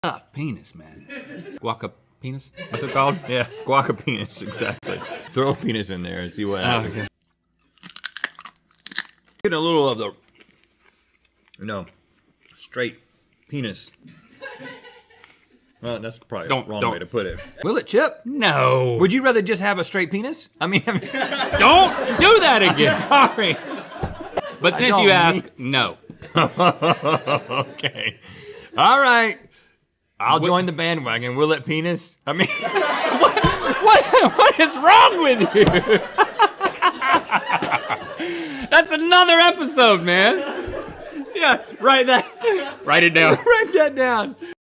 Penis, man. Guaca penis? What's it called? Yeah, guaca penis, exactly. Throw a penis in there and see what happens. Okay. Get a little of the, straight penis. Well, that's probably the wrong way to put it. Will it, Chip? No. Would you rather just have a straight penis? I mean don't do that again. Sorry. But since you asked, no. Okay. All right. I'll join the bandwagon. Will it penis? I mean, what is wrong with you? That's another episode, man. Yeah, write it down. Write it down. Write that down.